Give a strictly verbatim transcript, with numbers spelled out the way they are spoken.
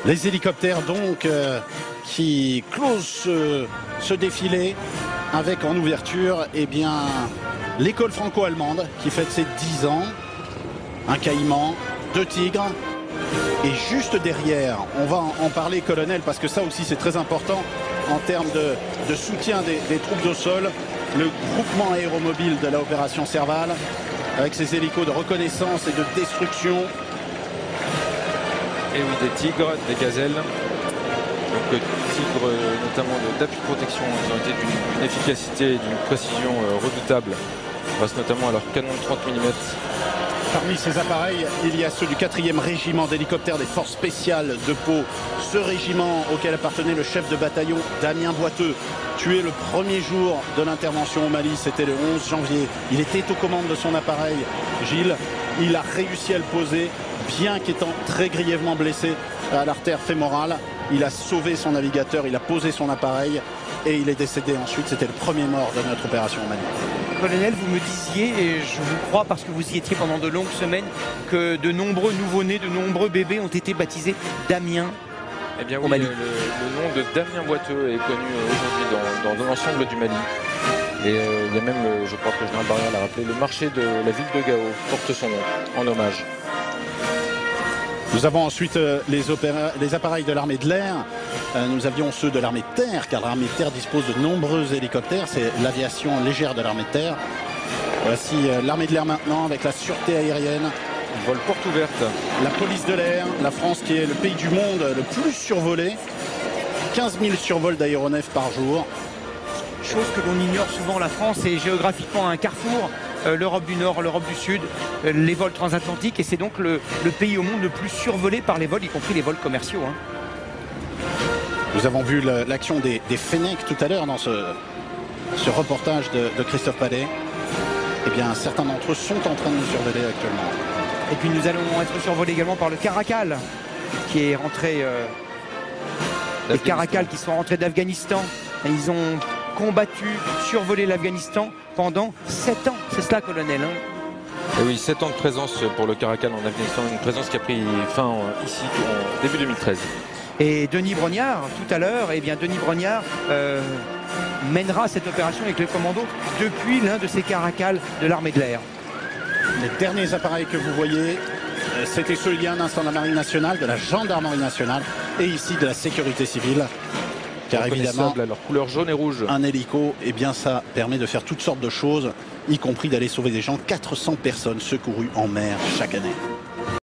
Les hélicoptères donc euh, qui closent ce, ce défilé avec en ouverture eh bien l'école franco-allemande qui fête ses dix ans. Un caïman, deux tigres. Et juste derrière, on va en parler, colonel, parce que ça aussi c'est très important en termes de, de soutien des, des troupes au sol. Le groupement aéromobile de l'opération Serval avec ses hélicos de reconnaissance et de destruction. Et oui, des tigres, des gazelles. Donc tigres notamment d'appui de protection, ils ont été d'une efficacité et d'une précision redoutable, grâce notamment à leur canon de trente millimètres. Parmi ces appareils, il y a ceux du quatrième régiment d'hélicoptères des forces spéciales de Pau. Ce régiment auquel appartenait le chef de bataillon Damien Boiteux, tué le premier jour de l'intervention au Mali, c'était le onze janvier. Il était aux commandes de son appareil, Gilles. Il a réussi à le poser, bien qu'étant très grièvement blessé à l'artère fémorale. Il a sauvé son navigateur, il a posé son appareil et il est décédé ensuite. C'était le premier mort de notre opération au Mali. Colonel, vous me disiez, et je vous crois parce que vous y étiez pendant de longues semaines, que de nombreux nouveau-nés, de nombreux bébés ont été baptisés Damien. Eh bien oui, le, le nom de Damien Boiteux est connu aujourd'hui dans, dans l'ensemble du Mali. Et euh, il y a même, je crois que le général Barrière l'a rappelé, le marché de la ville de Gao porte son nom en hommage. Nous avons ensuite euh, les, les appareils de l'armée de l'air. Euh, nous avions ceux de l'armée de terre, car l'armée de terre dispose de nombreux hélicoptères. C'est l'aviation légère de l'armée de terre. Voici euh, l'armée de l'air maintenant avec la sûreté aérienne. Vol porte ouverte. La police de l'air, la France qui est le pays du monde le plus survolé. quinze mille survols d'aéronefs par jour. Chose que l'on ignore souvent, la France est géographiquement un carrefour. Euh, L'Europe du Nord, l'Europe du Sud, euh, les vols transatlantiques, et c'est donc le, le pays au monde le plus survolé par les vols, y compris les vols commerciaux. Hein. Nous avons vu l'action des, des Fennecs tout à l'heure dans ce, ce reportage de, de Christophe Palais. Eh bien, certains d'entre eux sont en train de nous survoler actuellement. Et puis nous allons être survolés également par le Caracal, qui est rentré... Euh, les Caracal qui sont rentrés d'Afghanistan. Ils ont combattu, survolé l'Afghanistan pendant sept ans. C'est cela, colonel. Hein. Et oui, sept ans de présence pour le Caracal en Afghanistan, une présence qui a pris fin ici en début deux mille treize. Et Denis Brognard, tout à l'heure, eh bien Denis Brognard euh, mènera cette opération avec le commando depuis l'un de ces Caracal de l'armée de l'air. Les derniers appareils que vous voyez, c'était ceux il y a un instant de la Marine nationale, de la Gendarmerie nationale et ici de la sécurité civile. Car évidemment, à leur couleur jaune et rouge. Un hélico, eh bien ça permet de faire toutes sortes de choses, y compris d'aller sauver des gens. quatre cents personnes secourues en mer chaque année.